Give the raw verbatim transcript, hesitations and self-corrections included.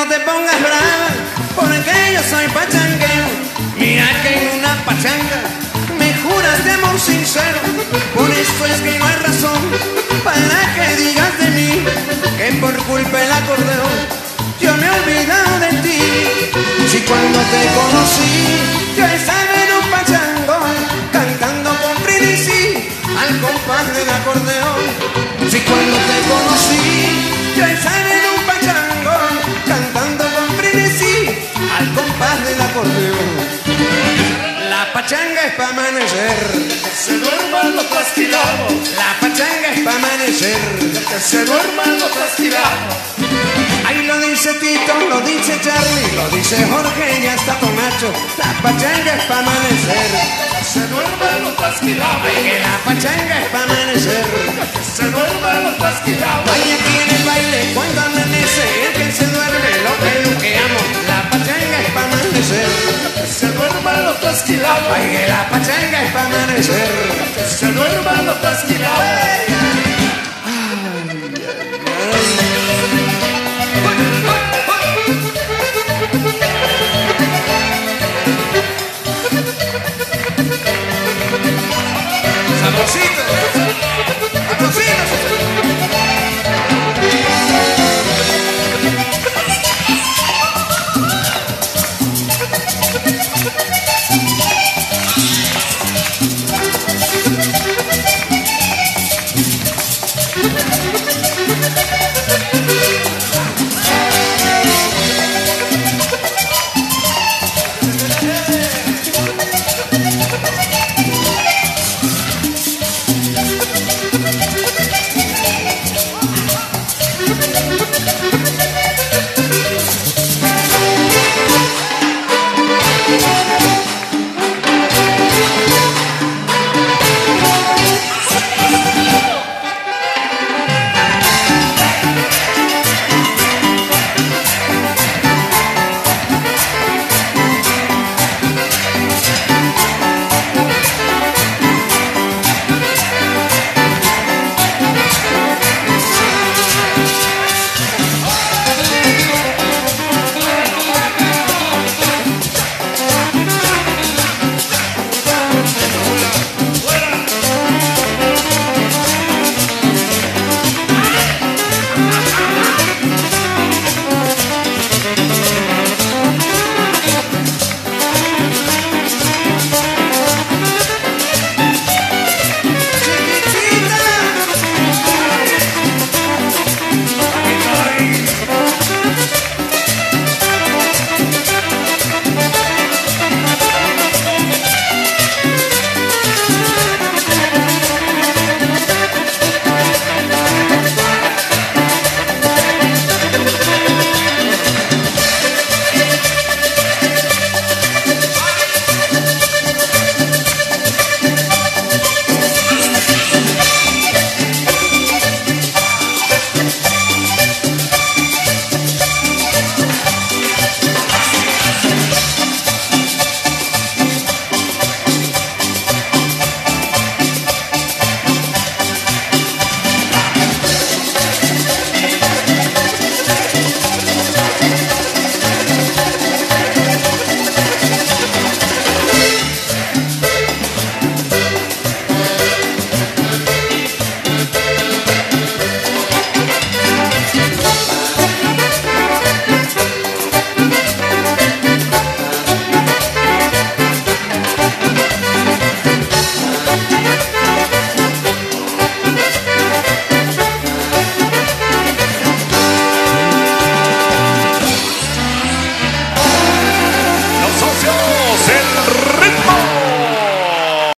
te pongas brava, porque yo soy pachanguero. Mira que en una pachanga me juras de amor sincero. Por eso es que no hay razón para que digas de mí que por culpa del acordeón yo me he olvidado de ti. Si cuando te conocí yo estaba en un pachangón cantando con Brindisi al compás del acordeón. Si cuando te conocí yo estaba en un pachangón cantando con Brindisi al compás del acordeón. La pachanga es pa' amanecer, que se duerman los trasquilados. la pachanga es pa' amanecer, Que se duerman los trasquilados. ahí lo dice Tito, lo dice Charlie, lo dice Jorge y hasta Tomacho. La pachanga es pa' amanecer, Que se duerman los trasquilados. ay que la pachanga es pa' amanecer. Que se duerman los trasquilados. Ay, aquí en el baile cuando amanece, el que se duerme lo peluqueamos. La pachanga es pa' amanecer, Que se duerman los trasquilados. ay que la pachanga es pa' amanecer. Que se duerman los trasquilados.